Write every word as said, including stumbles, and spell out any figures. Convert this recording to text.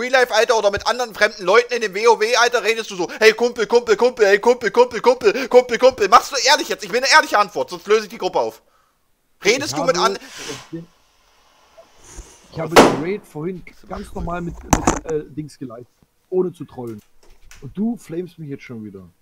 Real Life, Alter, oder mit anderen fremden Leuten in dem WoW, Alter, redest du so, hey Kumpel, Kumpel, Kumpel, hey Kumpel, Kumpel, Kumpel, Kumpel, Kumpel. Machst du ehrlich jetzt? Ich will eine ehrliche Antwort, sonst löse ich die Gruppe auf. Redest ich du mit habe, an... Ich habe den Raid vorhin ganz normal mit, mit äh, Dings geleitet, ohne zu trollen. Und du flamest mich jetzt schon wieder.